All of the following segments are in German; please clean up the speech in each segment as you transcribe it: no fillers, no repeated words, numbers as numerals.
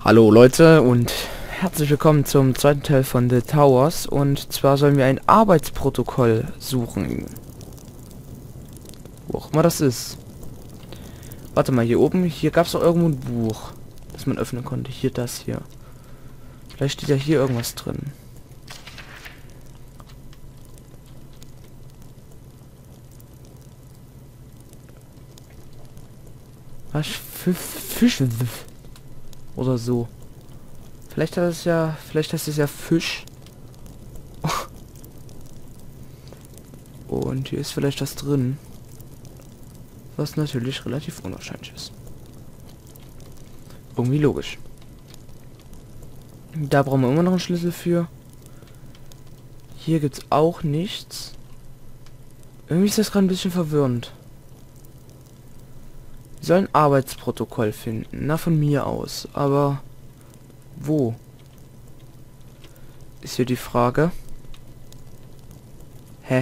Hallo Leute und herzlich willkommen zum zweiten Teil von The Towers, und zwar sollen wir ein Arbeitsprotokoll suchen. Wo auch immer das ist. Warte mal, hier oben, hier gab es doch irgendwo ein Buch, das man öffnen konnte. Hier, das hier. Vielleicht steht ja hier irgendwas drin. Was? Fisch oder so. Vielleicht heißt es ja Fisch. Und hier ist vielleicht was drin, was natürlich relativ unwahrscheinlich ist. Irgendwie logisch. Da brauchen wir immer noch einen Schlüssel für. Hier gibt's auch nichts. Irgendwie ist das gerade ein bisschen verwirrend. Wir sollen ein Arbeitsprotokoll finden. Na, von mir aus. Aber wo? Ist hier die Frage. Hä?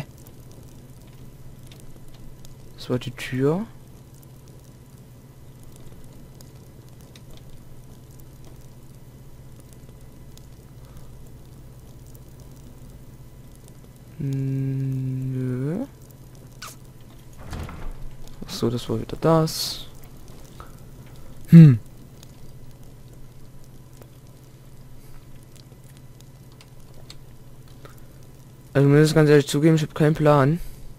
Das war die Tür. Nö. Ach so, das war wieder das. Also, mir ist ganz ehrlich zugeben, ich habe keinen Plan,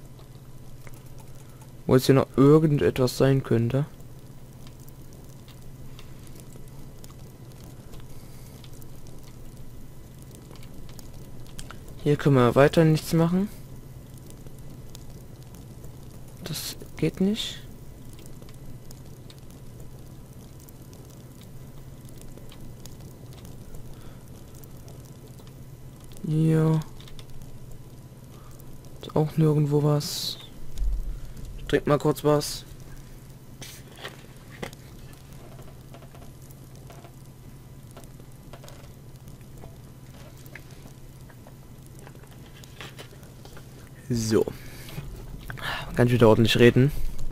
wo jetzt hier noch irgendetwas sein könnte. Hier können wir weiter nichts machen. Das geht nicht. Hier ist auch nirgendwo was. Ich trink mal kurz was. So. Kann ich wieder ordentlich reden.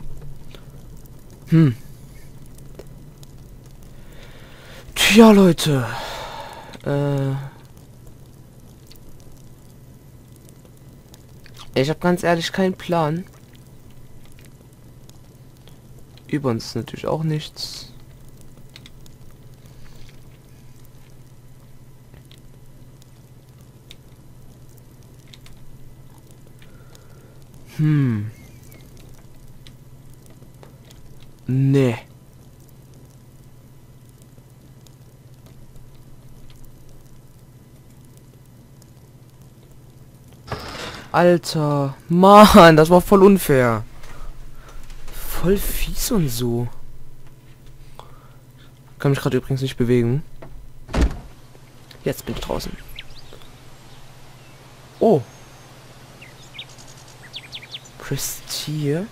Tja, Leute. Ich habe ganz ehrlich keinen Plan. Über uns ist natürlich auch nichts. Nee. Alter, Mann, das war voll unfair. Voll fies und so. Kann mich gerade übrigens nicht bewegen. Jetzt bin ich draußen. Oh. Prestige.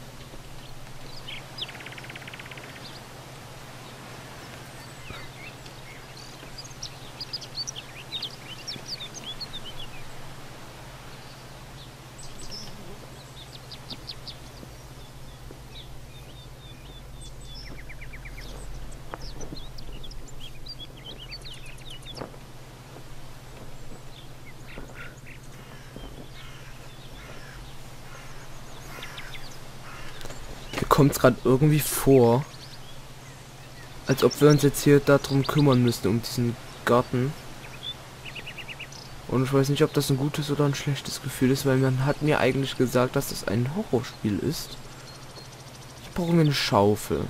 Kommt es gerade irgendwie vor, als ob wir uns jetzt hier darum kümmern müssten, um diesen Garten. Und ich weiß nicht, ob das ein gutes oder ein schlechtes Gefühl ist, weil man hat mir eigentlich gesagt, dass das ein Horrorspiel ist. Ich brauche mir eine Schaufel.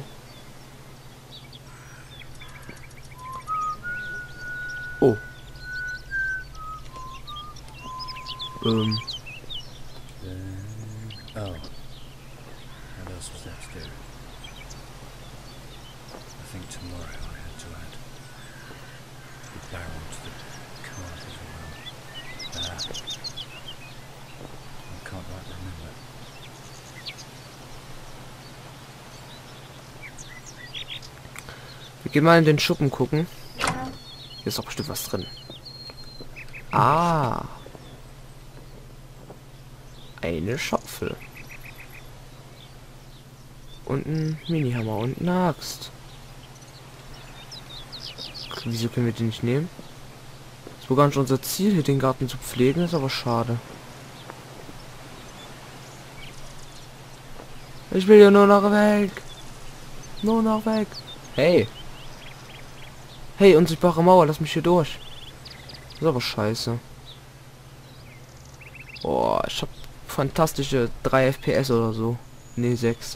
Oh. Oh. What else was there to do? I think tomorrow I had to add the barrel to the card as well. I can't quite remember. Wir gehen mal in den Schuppen gucken. Hier ist doch bestimmt was drin. Ah. Eine Schaufel. Und ein Mini-Hammer und eine Axt. Wieso können wir den nicht nehmen? Das war gar nicht unser Ziel, hier den Garten zu pflegen, ist aber schade. Ich will ja nur noch weg. Nur noch weg. Hey. Hey, unsichtbare Mauer, lass mich hier durch. Das ist aber scheiße. Oh, ich hab fantastische 3 FPS oder so. Ne, 6.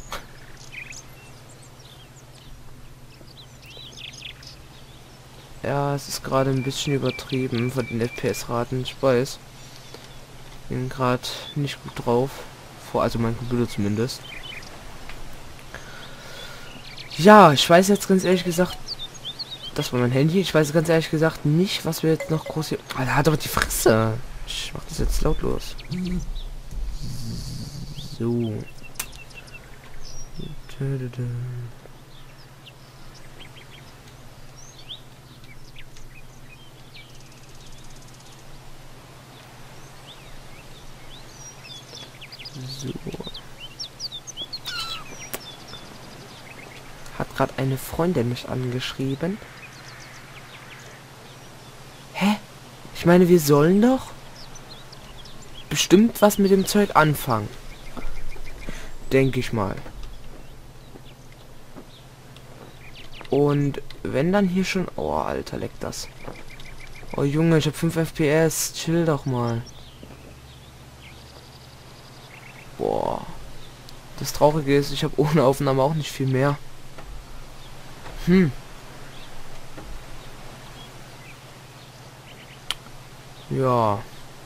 Ja, es ist gerade ein bisschen übertrieben von den FPS-Raten, ich weiß. Bin gerade nicht gut drauf. Also mein Computer zumindest. Ja, ich weiß jetzt ganz ehrlich gesagt, das war mein Handy. Ich weiß ganz ehrlich gesagt nicht, was wir jetzt noch groß hier... Alter, hat doch die Fresse. Ich mach das jetzt lautlos. So. So. Hat gerade eine Freundin mich angeschrieben. Hä? Ich meine, wir sollen doch bestimmt was mit dem Zeug anfangen. Denke ich mal. Und wenn dann hier schon... Oh, Alter, leckt das. Oh, Junge, ich habe 5 FPS. Chill doch mal. Boah. Das Traurige ist, ich habe ohne Aufnahme auch nicht viel mehr. Ja.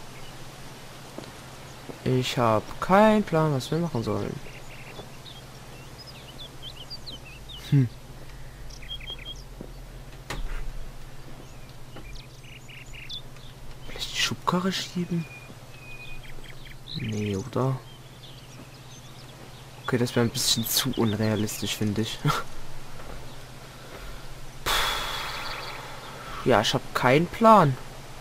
Ich habe keinen Plan, was wir machen sollen. Vielleicht die Schubkarre schieben? Nee, oder? Okay, das wäre ein bisschen zu unrealistisch, finde ich. Ja, ich habe keinen Plan.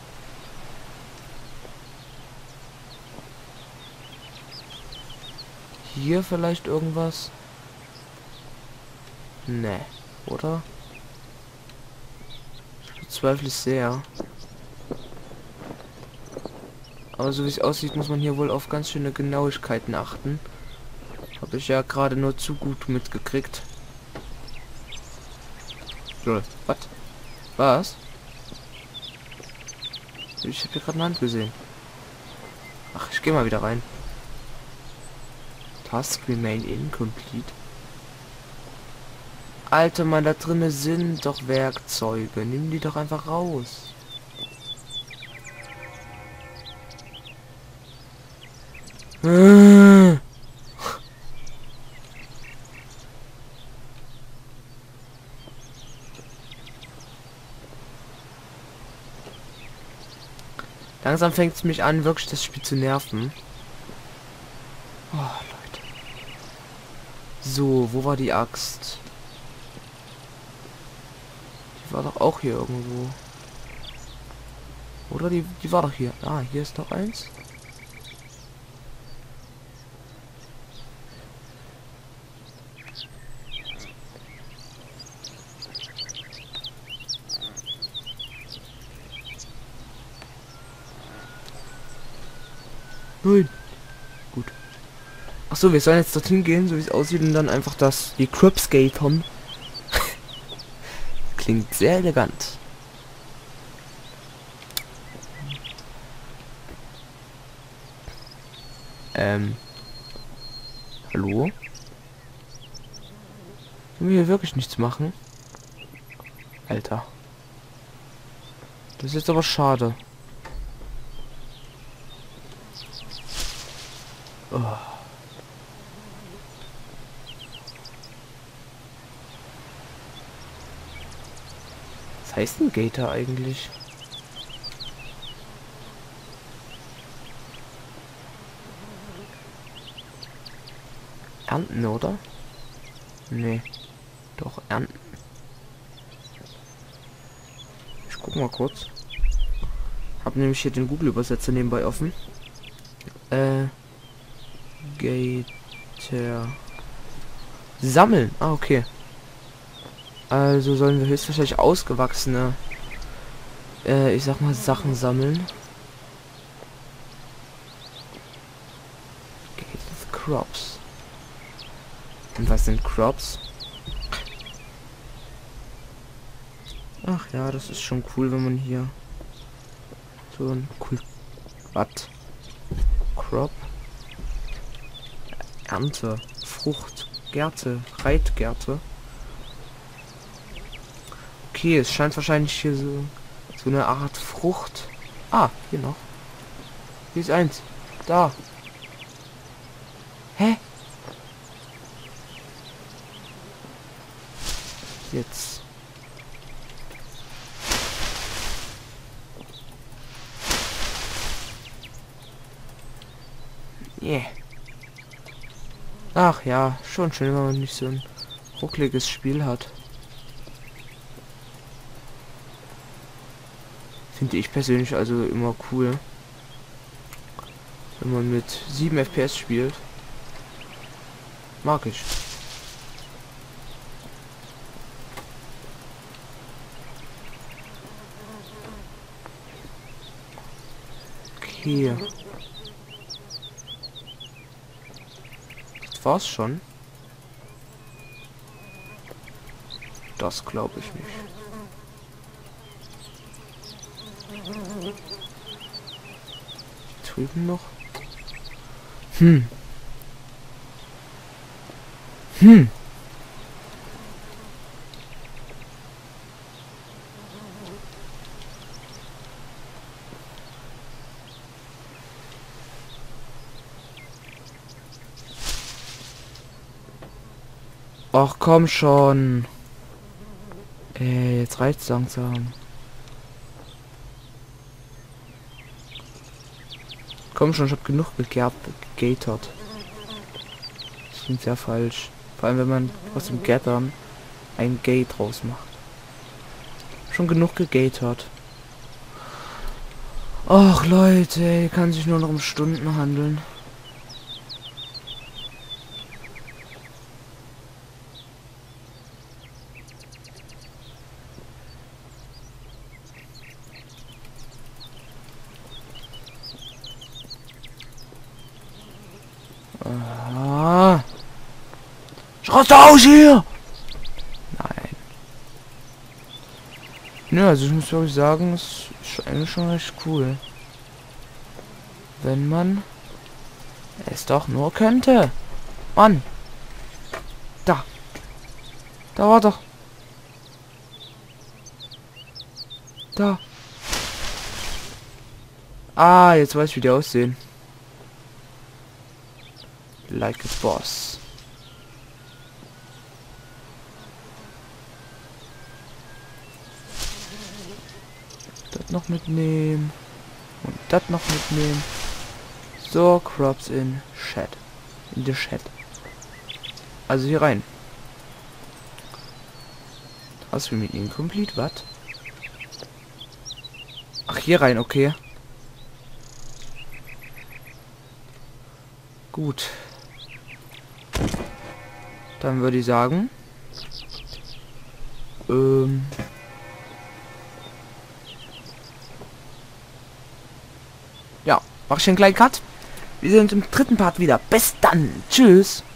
Hier vielleicht irgendwas? Ne, oder? Ich bezweifle es sehr. Aber so wie es aussieht, muss man hier wohl auf ganz schöne Genauigkeiten achten. Habe ich ja gerade nur zu gut mitgekriegt. Was? Was? Ich habe hier gerade eine Hand gesehen. Ach, ich gehe mal wieder rein. Task remain incomplete. Alter, Mann, da drinnen sind doch Werkzeuge. Nimm die doch einfach raus. Langsam fängt es mich an, wirklich das Spiel zu nerven. Oh, Leute. So, wo war die Axt? Die war doch auch hier irgendwo. Oder die war doch hier. Ah, hier ist doch eins. Nein. Gut. Ach so, wir sollen jetzt dorthin gehen, so wie es aussieht, und dann einfach die Crop skatern. Klingt sehr elegant. Hallo? Können wir hier wirklich nichts machen? Alter. Das ist jetzt aber schade. Oh. Was heißt ein Gator eigentlich? Ernten, oder? Nee. Doch, ernten. Ich guck mal kurz. Hab nämlich hier den Google-Übersetzer nebenbei offen. Gator. Sammeln. Ah, okay. Also sollen wir höchstwahrscheinlich ausgewachsene, ich sag mal, Sachen sammeln. Gated Crops. Und was sind Crops? Ach ja, das ist schon cool, wenn man hier so ein was? Crop? Ernte, Frucht, Gärte, Reitgärte. Okay, es scheint wahrscheinlich hier so eine Art Frucht. Ah, hier noch. Hier ist eins. Da. Hä? Jetzt. Yeah. Ach ja, schon schön, wenn man nicht so ein ruckliges Spiel hat. Finde ich persönlich also immer cool, wenn man mit 7 FPS spielt. Mag ich. Okay. Das war's schon. Das glaube ich nicht. Hier drüben noch. Ach komm schon. Jetzt reicht's langsam. Komm schon, ich hab genug gegatert. Das klingt sehr falsch. Vor allem, wenn man aus dem Gattern ein Gate rausmacht. Schon genug gegatert. Ach Leute, kann sich nur noch um Stunden handeln. Ah. Raus aus hier! Nein. Ja, also ich muss wirklich sagen, es ist eigentlich schon recht cool. Wenn man es doch nur könnte. Mann. Da. Da war doch. Da. Ah, jetzt weiß ich, wie die aussehen. Like a boss. Das noch mitnehmen. Und das noch mitnehmen. So, Crops in Shed. In the Shed. Also hier rein. Was wir mit ihnen complete, was? Ach, hier rein, okay. Gut. Dann würde ich sagen, ja, mach ich einen kleinen Cut. Wir sind im dritten Part wieder. Bis dann. Tschüss.